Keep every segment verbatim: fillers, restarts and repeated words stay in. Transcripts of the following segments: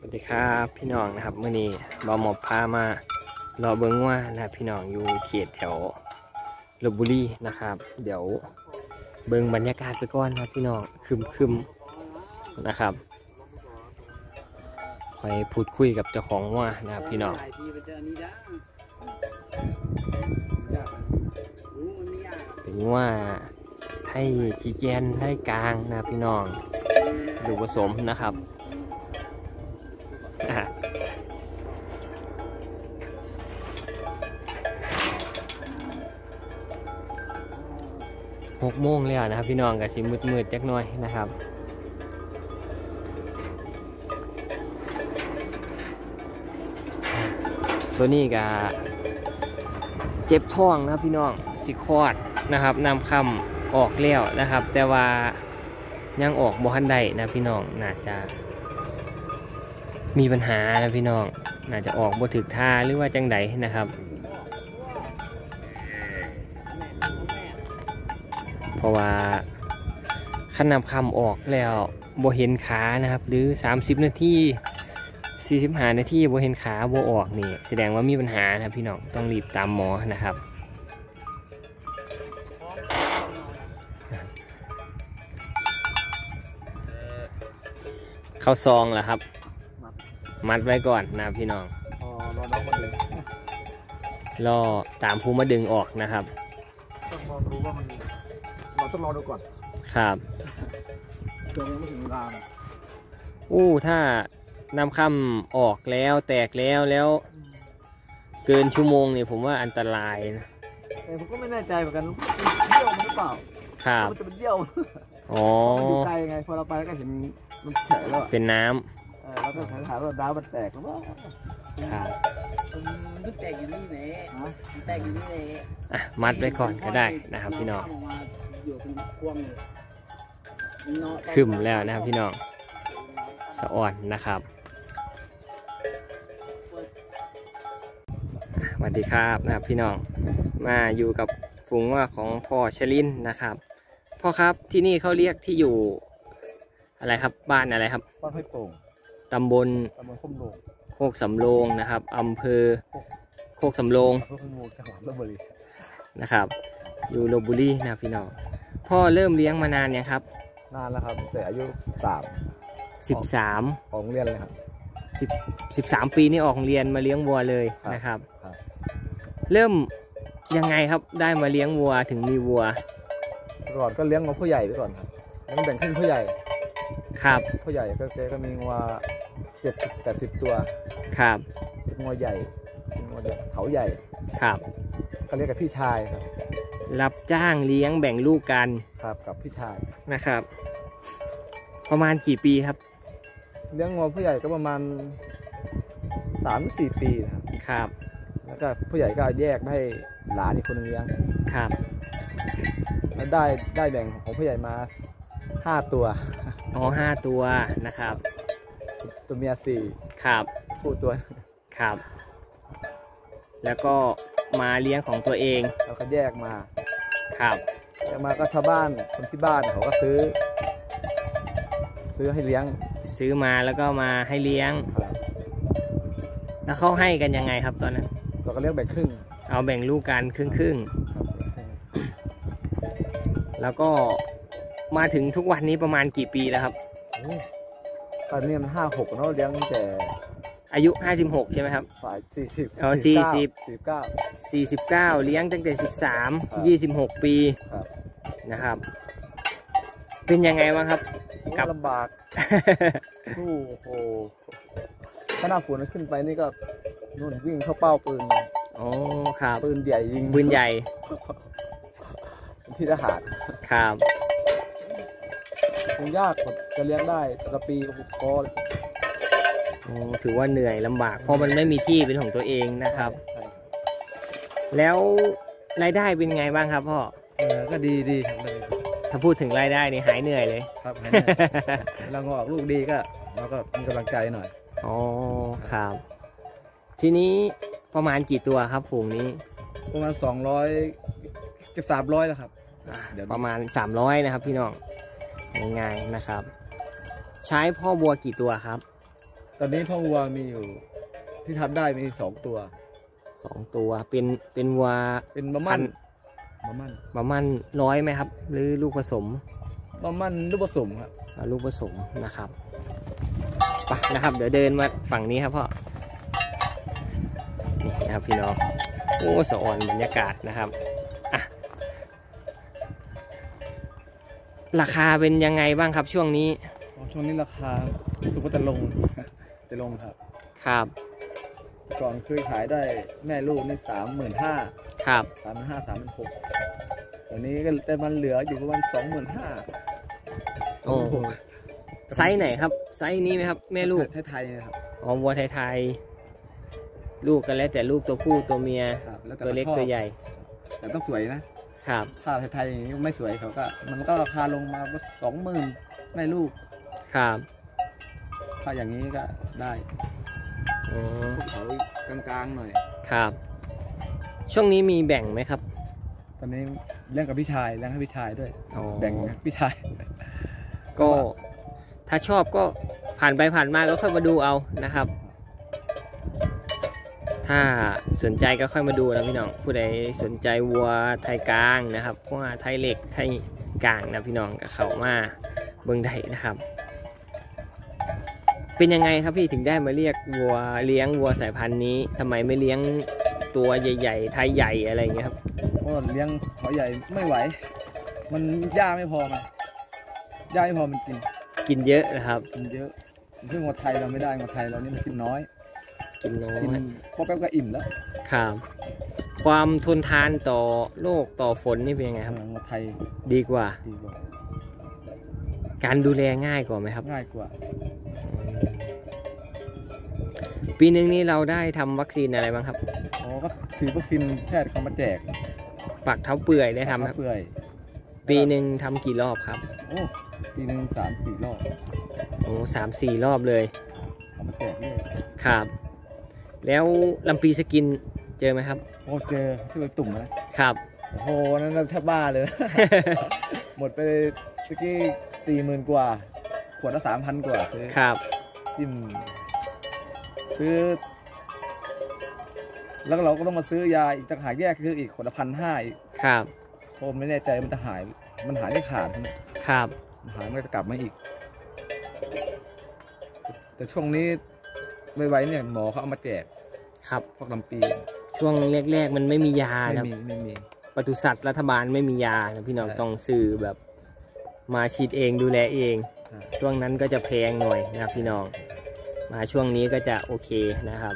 วัสดีครับพี่น้องนะครับเมื่อนี้บอหมอบพามารอเบิ้งว่านะครับพี่น้องอยู่เขตแถวลพบุรีนะครับ เดี๋ยวเบิ้งบรรยากาศไปก่อนนะพี่น้องคึมคึมนะครับไปพูดคุยกับเจ้าของว่านะครับพี่น้องเป็นว่าให้ขี้เกียจให้กลางนะพี่น้องดูผสมนะครับหกโมงแล้วนะครับพี่น้องกับสิมืดมืดจักหน่อยนะครับตัวนี้กับเจ็บท้องนะครับพี่น้องสิคลอดนะครับนำคำออกแล้วนะครับแต่ว่ายังออกบ่ทันได้นะพี่น้องน่าจะมีปัญหานะพี่น้องน่าจะออกบ่ถึกท่าหรือว่าจังใดนะครับเพราะว่าขั้นนำคำออกแล้วบ่เห็นขานะครับหรือสามสิบนาทีสี่สิบห้านาทีบ่เห็นขาบ่ออกนี่แสดงว่ามีปัญหานะครับพี่น้องต้องรีบตามหมอนะครับเข้าซองเหรอครับมัดไว้ก่อนนะพี่น้องอ๋อรอน้องมาดึงรอตามภูมาดึงออกนะครับต้องลองรู้ว่ามันเราต้องรอดูก่อนครับตัวยังไม่ถึงเวลาอู้ถ้านำคำออกแล้วแตกแล้วแล้วเกินชั่วโมงนี่ผมว่าอันตรายนะแต่ผมก็ไม่แน่ใจเหมือนกันเยี่ยวมันหรือเปล่าครับมันจะเป็นเยี่ยวอ๋อมันอยู่ไกลไงพอเราไปแล้วก็เห็นมันแฉะแล้วเป็นน้ำแล้วก็ถามว่าดาวมันแตกหรือเปล่าครับมันแตกอยู่นี่แหละมันแตกอยู่นี่แหละอ่ะมัดไว้ก่อนก็ได้นะครับพี่น้องขึ้นแล้วนะครับพี่น้องสะอ่อนนะครับสวัสดีครับนะครับพี่น้องมาอยู่กับฝูงว่าของพ่อชลินนะครับพ่อครับที่นี่เขาเรียกที่อยู่อะไรครับบ้านอะไรครับบ้านห้วยโป่งตำบลตำบลโคกโรงโคกสำโรงนะครับอำเภอโคกสำโรงจังหวัดลพบุรีนะครับอยู่ลพบุรีนะพี่น้องพ่อเริ่มเลี้ยงมานานเนี่ยครับนานแล้วครับแต่อายุสามสิบสามออกเรียนเลยครับสิบสิบสามปีนี่ออกเรียนมาเลี้ยงวัวเลยนะครับเริ่มยังไงครับได้มาเลี้ยงวัวถึงมีวัวก่อนก็เลี้ยงวัวผู้ใหญ่ไปก่อนครับแล้วแบ่งขึ้นผู้ใหญ่ครับผู้ใหญ่ก็เจ๊ก็มีวัวเจ็ดสิบแปดสิบตัวครับเป็นวัวใหญ่เป็นวัวเถาใหญ่ครับก็เรียกกับพี่ชายครับรับจ้างเลี้ยงแบ่งลูกกันครับกับพี่ชายนะครับประมาณกี่ปีครับเลี้ยงวัวผู้ใหญ่ก็ประมาณสามสี่ปีครับครับแล้วก็ผู้ใหญ่ก็แยกให้หลานอีกคนนึงเลี้ยงครับแล้วได้ได้แบ่งของผู้ใหญ่มาห้าตัวอ๋อห้าตัวนะครับตัวเมียสี่ครับคู่ตัวครับแล้วก็มาเลี้ยงของตัวเองเราก็แยกมาครับแยกมาก็ชาวบ้านคนที่บ้านเขาก็ซื้อซื้อให้เลี้ยงซื้อมาแล้วก็มาให้เลี้ยงแล้วเขาให้กันยังไงครับตอนนั้นเราก็เลี้ยงแบ่งครึ่งเอาแบ่งลูกกันครึ่งครึ่งแล้วก็มาถึงทุกวันนี้ประมาณกี่ปีแล้วครับตอนนี้มันห้าหกเนาะเลี้ยงแต่อายุห้าสิบหกใช่ไหมครับฝ่ายสี่สิบอ๋อสี่สิบสี่สิบเก้าสี่สิบเก้าเลี้ยงตั้งแต่สิบสามยี่สิบหกปีนะครับเป็นยังไงบ้างครับกับลำบากโอ้โหถ้าหน้าฝนขึ้นไปนี่ก็นู่นวิ่งเข้าเป้าปืนโอ้ครับปืนใหญ่ยิงปืนใหญ่ที่ทหารครับคงยากจะเลี้ยงได้แต่ละปีก็พอโอ้ถือว่าเหนื่อยลำบากเพราะมันไม่มีที่เป็นของตัวเองนะครับแล้วรายได้เป็นไงบ้างครับพ่อเออก็ดีดีครับเลยถ้าพูดถึงรายได้นี่หายเหนื่อยเลยครับเราออกลูกดีก็เราก็มีกำลังใจหน่อยอ๋อครับทีนี้ประมาณกี่ตัวครับฝูงนี้ประมาณสองร้อยเกือบสามร้อยแล้วครับเดี๋ยวประมาณสามร้อยนะครับพี่น้องง่ายๆนะครับใช้พ่อวัวกี่ตัวครับตอนนี้พ่อวัวมีอยู่ที่ทำได้มีสองตัวสองตัวเป็นเป็นวัวเป็นบะมั่นบะมั่นประมาณร้อยไหมครับ หรือลูกผสมบะมั่นลูกผสมครับอ่าลูกผสมนะครับไปนะครับ เดี๋ยวเดินมาฝั่งนี้ครับพ่อนี่นะครับพี่น้องโอ้สะอ่อนบรรยากาศนะครับอ่ะราคาเป็นยังไงบ้างครับช่วงนี้ช่วงนี้ราคาสุกจะลง จะลงครับครับก่อนเคยขายได้แม่ลูกนี่สามหมื่นห้าครับสามหมื่นห้าสามหมื่นหกตอนนี้ก็แต่มันเหลืออยู่ประมาณสองหมื่นห้าโอ้ไซส์ไหนครับไซส์นี้ไหมครับแม่ลูกไทยๆนะครับอ๋อวัวไทยๆลูกกันแล้วแต่ลูกตัวผู้ตัวเมียครับแล้วแต่ตัวเล็กชอบตัวใหญ่แต่ต้องสวยนะครับถ้าไทยๆอย่างนี้ไม่สวยเขาก็มันก็ราคาลงมาสองหมื่นแม่ลูกครับถ้าอย่างนี้ก็ได้อ๋อพวกเขากลางๆหน่อยครับ ช่วงนี้มีแบ่งไหมครับตอนนี้เลี้ยงกับพี่ชายเลี้ยงให้พี่ชายด้วยอ๋อแบ่งพี่ชายก็ถ้าชอบก็ผ่านไปผ่านมาก็ค่อยมาดูเอานะครับ ถ้าสนใจก็ค่อยมาดูนะพี่น้องผู้ใดสนใจวัวไทยกลางนะครับพวกไทยเหล็กไทยกลางนะพี่น้องก็เข้ามาเบิ่งได้นะครับ เป็นยังไงครับพี่ถึงได้มาเรียกวัวเลี้ยงวัวสายพันธุ์นี้ทำไมไม่เลี้ยงตัวใหญ่ๆไทยใหญ่อะไรอย่างเงี้ยครับเพราะเลี้ยงเขาใหญ่ไม่ไหว มันหญ้าไม่พอไงหญ้าไม่พอมันกินกินเยอะนะครับกินเยอะซึ่งงัวไทยเราไม่ได้งัวไทยเรานี่มันกินน้อยกินน้อกินยพอแป๊บก็อิ่มแล้วครับความทนทานต่อโรคต่อฝนนี่เป็นยังไงครับงัวไทยดีกว่าดีกว่าการดูแลง่ายกว่าไหมครับง่ายกว่าปีหนึ่งนี้เราได้ทำวัคซีนอะไรบ้างครับอ๋อก็ถือวัคซีนแพทย์เขามาแจกปักเท้าเปื่อยได้ทำครับเปื่อยปีหนึ่งทำกี่รอบครับโอ้ปีหนึ่งสามสี่รอบโอ้สามสี่รอบเลยเขามาแจกเลยครับ แล้วลำปีสกินเจอไหมครับโอ้เจอที่ไปตุ่มนะครับ โอ้โหนั่นแทบบ้าเลย หมดไปเมื่อกี้สี่หมื่นกว่าขวดละสามพันกว่าซื้อครับจิ้มซื้อ แล้วเราก็ต้องมาซื้อยาอีกต่างหากแยกคืออีกขวดละพันห้าอีกครับผมไม่แน่ใจมันจะหายมันหายไม่ขาดครับมันหายมันจะกลับมาอีก แต่ช่วงนี้ไวๆเนี่ยหมอเขาเอามาแจกครับพวกลำปีช่วงแรกๆมันไม่มียาไม่ครับมีไม่มีปศุสัตว์รัฐบาลไม่มียานะพี่น้องใช่ต้องซื้อแบบมาฉีดเองดูแลเองใช่ช่วงนั้นก็จะแพงหน่อยนะครับพี่น้อง มาช่วงนี้ก็จะโอเคนะครับ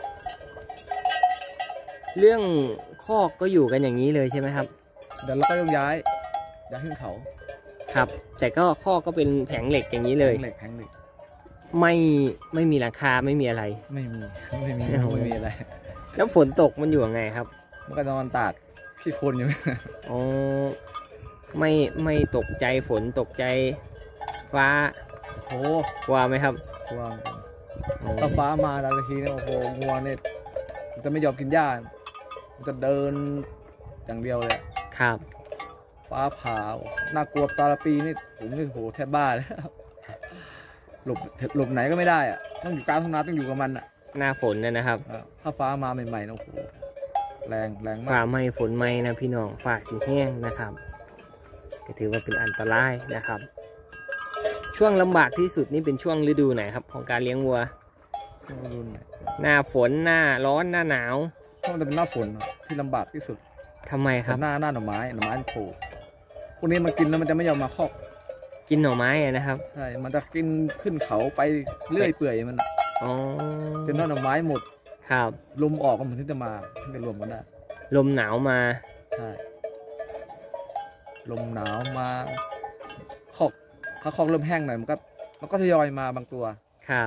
เรื่องคอกก็อยู่กันอย่างนี้เลยใช่ไหมครับเดี๋ยวเราก็ต้องย้ายย้ายขึ้นเขาครับ แต่ก็คอกก็เป็นแผงเหล็กอย่างนี้เลยแผงเหล็กแผงเหล็กไม่ไม่มีหลังคาไม่มีอะไรไม่มีไม่มีไม่มีอะไรแล้วฝนตกมันอยู่ยังไงครับมันก็นอนตากขี้โคลนอยู่อ๋อไม่ไม่ตกใจฝนตกใจฟ้าโอ้กลัวไหมครับกลัวอ๋อถ้าฟ้ามาดังทีเนี่ยโอ้โหงัวเนี่ยมันจะไม่ยอมกินหญ้ามันจะเดินอย่างเดียวเลยครับฟ้าผ่าน่ากลัวตาละปีนี่ผมนี่โหแทบบ้าแล้วหลบหลบไหนก็ไม่ได้อะต้องอยู่กลางทุ่งนาต้องอยู่กับมันอะหน้าฝนนะนะครับอ่ะถ้าฟ้ามาใหม่ๆนะโอ้โหแรงแรงมาฝ่าก ไหม่ฝนไหม่นะพี่น้องฝ่าสีแห้งนะครับ ก็ถือว่าเป็นอันตรายนะครับ ช่วงลำบากที่สุดนี่เป็นช่วงฤดูไหนครับ ของการเลี้ยงวัวรุ่นไหนหน้าฝนหน้าร้อนหน้าหนาวถ้ามันจะเป็นหน้าฝนที่ลำบากที่สุดทำไมครับหน้าหน้าหน่อไม้หน่อไม้มันโผล่พวกนี้มันกินแล้วมันจะไม่ยอมมาคอกกินหน่อไม้อะนะครับใช่มันจะกินขึ้นเขาไปเรื่อยเปื่อยมันอะอ๋อจนหน้าหน่อไม้หมดครับลมออกก็มันถึงจะมาถึงจะรวมกันได้ลมหนาวมาใช่ลมหนาวมาคอกถ้าคอกเริ่มแห้งหน่อยมันก็มันก็ทยอยมาบางตัวครับ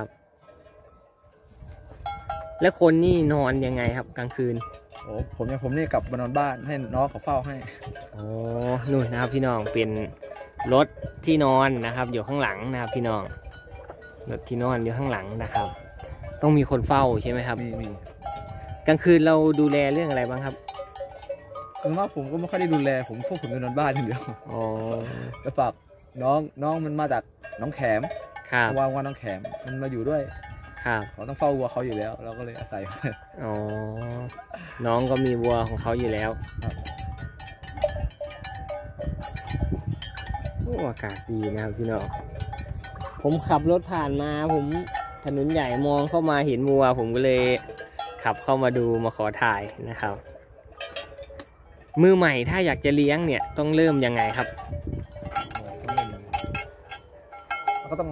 แล้วคนนี่นอนยังไงครับกลางคืนโอ้ผมเนี่ยผมนี่กลับมานอนบ้านให้น้องเขาเฝ้าให้อ๋อนู่นนะครับพี่น้องเป็นรถที่นอนนะครับ อยู่ข้างหลังนะครับพี่น้องรถที่นอนอยู่ข้างหลังนะครับ ต้องมีคนเฝ้าใช่ไหมครับมีมีกลางคืนเราดูแลเรื่องอะไรบ้างครับส่วนมากผมก็ไม่ค่อยได้ดูแลผมพวกผมจะนอนบ้านอย่างเดียวอ๋อแต่ฝากน้องน้องมันมาจากน้องแขมครับวางว่าน้องแขมมันมาอยู่ด้วยครับเขาต้องเฝ้าวัวเขาอยู่แล้ว เราก็เลยอาศัยอ๋อน้องก็มีวัวของเขาอยู่แล้วครับโอ้อากาศดีนะครับพี่น้องผมขับรถผ่านมาผมถนนใหญ่มองเข้ามาเห็นวัวผมก็เลยขับเข้ามาดูมาขอถ่ายนะครับมือใหม่ถ้าอยากจะเลี้ยงเนี่ยต้องเริ่มยังไงครับเราก็ต้อง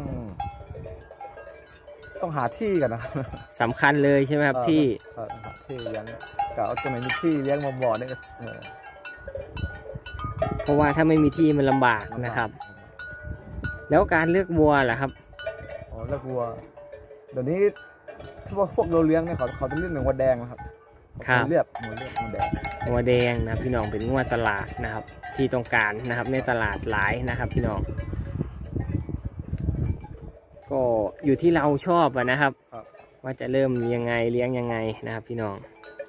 ต้องหาที่กันนะครับสำคัญเลยใช่ไหมครับที่เออหาที่เลี้ยงกะเอาตรงไหนมีที่เลี้ยงมาบ่อเนี่ยเออเพราะว่าถ้าไม่มีที่มันลำบากนะครับ แล้วการเลือกวัวล่ะครับอ๋อเลือกวัวเดี๋ยวนี้ถ้าพวกเราเลี้ยงเนี่ยเขาเขาจะเลือกหนึ่งวัวแดงนะครับครับเลือกวัวเลือกวัวแดงงัวแดงนะพี่น้องเป็นงัวตลาดนะครับ ที่ต้องการนะครับในตลาดหลายนะครับ พี่น้องก็อยู่ที่เราชอบอะนะครับครับว่าจะเริ่มยังไงเลี้ยงยังไงนะครับ พี่น้อง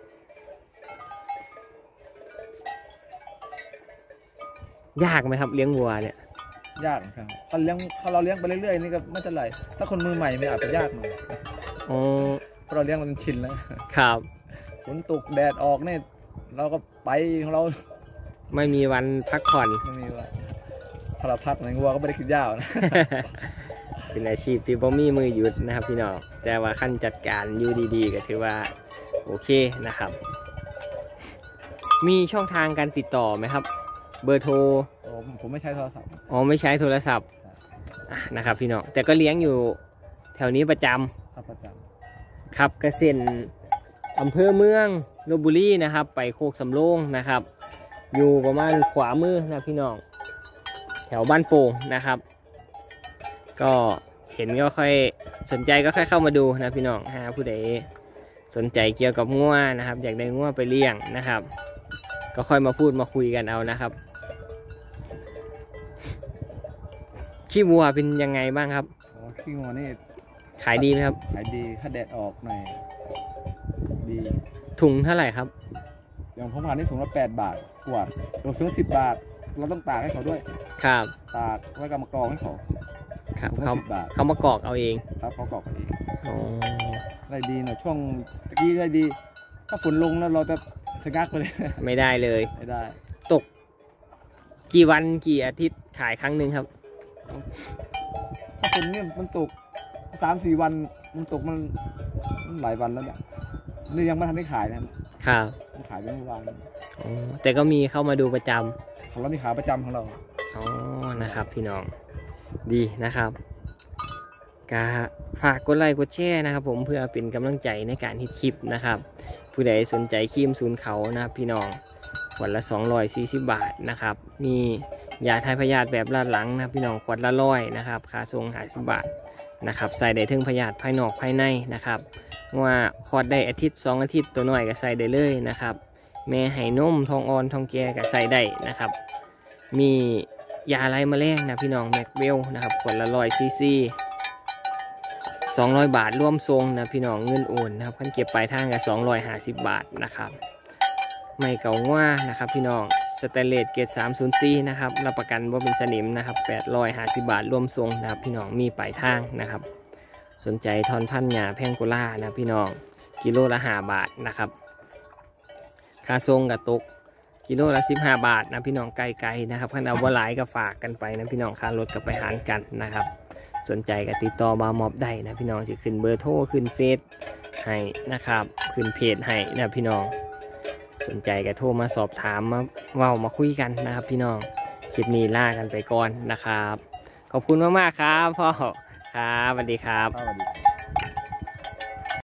ยากไหมครับเลี้ยงวัวเนี่ยยากครับถ้าเลี้ยงถ้าเราเลี้ยงไปเรื่อยๆนี่ก็ไม่เท่าไหร่ถ้าคนมือใหม่มันอาจจะยากหน่อยอ๋อเพราะเราเลี้ยงมันชินแล้วครับฝนตกแดดออกเนี่ยเราก็ไปของเราไม่มีวันพักผ่อนไม่มีว่าพอเราพักในงัวก็ไม่ได้คิดยาวนะเป็นอาชีพที่บ่มีมือหยุดนะครับ พี่น้องแต่ว่าขั้นจัดการอยู่ดีๆก็ถือว่าโอเคนะครับ มีช่องทางการติดต่อไหมครับ เบอร์โทรโอ้ผมผมไม่ใช้โทรศัพท์อ๋อไม่ใช้โทรศัพท์อ่ะนะครับ พี่น้องแต่ก็เลี้ยงอยู่แถวนี้ประจำครับประจครับกระเซ็นอำเภอเมืองลพบุรีนะครับ ไปโคกสำโรงนะครับ อยู่ประมาณขวามือนะพี่น้องแถวบ้านโป่งนะครับ ก็เห็นก็ค่อยสนใจก็ค่อยเข้ามาดูนะพี่น้องฮะผู้ใดสนใจเกี่ยวกับงัวนะครับ อยากได้งัวไปเลี้ยงนะครับ ก็ค่อยมาพูดมาคุยกันเอานะครับขี้วัวเป็นยังไงบ้างครับำอ๋อขี้งัวนี่ขายดีไหมครับขายดีถ้าแดดออกหน่อยดีถุงเท่าไหร่ครับอย่างผมผ่านนี่ถุงละแปดบาทขวดรวมซื้อสิบบาท เราต้องตากให้เขาด้วยครับตากไว้กับมากรองให้เขาครับถุงเขาละสิบบาทเขามากรอกเอาเองครับเขากรอกกันเองอ๋อได้ดีหน่อยช่วงตะกี้ได้ดี ถ้าฝนลงแล้วเราจะสะงักไปเลยไม่ได้เลยไม่ได้ตกกี่วันกี่อาทิตย์ขายครั้งหนึ่งครับถ้าฝนเนี่ยมันตกสามสี่วันมันตกมันมันหลายวันแล้วเนี่ยนี่ยังไม่ทันได้ขายนะครับ มันขายไปเมื่อวานอ๋อแต่ก็มีเข้ามาดูประจของเรามีขาประจำของเราำอ๋อนะครับ พี่น้องดีนะครับกาฝากกดไลค์กดแชร์นะครับ ผมเพื่อเป็นกำลังใจในการฮิตคลิปนะครับ ผู้ใดสนใจครีมศูนย์เขานะครับพี่น้องขวดละสองร้อยสี่สิบบาทนะครับ มียาทายพยาธิแบบลาดหลังนะครับพี่น้องขวดละร้อยนะครับค่าส่งห้าสิบบาทนะครับใส่ได้ถึงพยาธิภายนอกภายในนะครับว่าคลอดได้อาทิตย์สองอาทิตย์ตัวน้อยก็ใส่ได้เลยนะครับแม่ให้นมทองอ่อนทองแก่ก็ใส่ได้นะครับ มียาไล่แมลงนะพี่น้องแมกเวลนะครับขวดละร้อยซีซีสองร้อยบาทร่วมทรงนะพี่น้องเงินโอนนะครับขั้นเก็บปลายทางกับสองร้อยห้าสิบบาทนะครับไม่เก่าว่านะครับพี่น้องสเตนเลสเกรดสามศูนย์สี่นะครับรับประกันว่าเป็นสนิมนะครับแปดร้อยห้าสิบบาทร่วมทรงนะครับพี่น้องมีปลายทางนะครับสนใจทอนพันหยาแพงโกล่านะพี่น้องกิโลละห้าบาทนะครับค่าทรงกับตกกิโลละสิบห้าบาทนะพี่น้องไกลๆนะครับขั้นเอาว่าหลายก็ฝากกันไปนะพี่น้องค่ารถกับไปหารกันนะครับสนใจกับติดต่อบาร์มอบได้นะพี่น้องจะขึ้นเบอร์โทรขึ้นเฟซให้นะครับขึ้นเพจให้นะพี่น้องสนใจก็โทรมาสอบถามมาเว้ามาคุยกันนะครับพี่น้องคลิปนี้ล่ากันไปก่อนนะครับขอบคุณมากๆครับพ่อครับสวัสดีครับสวัสดี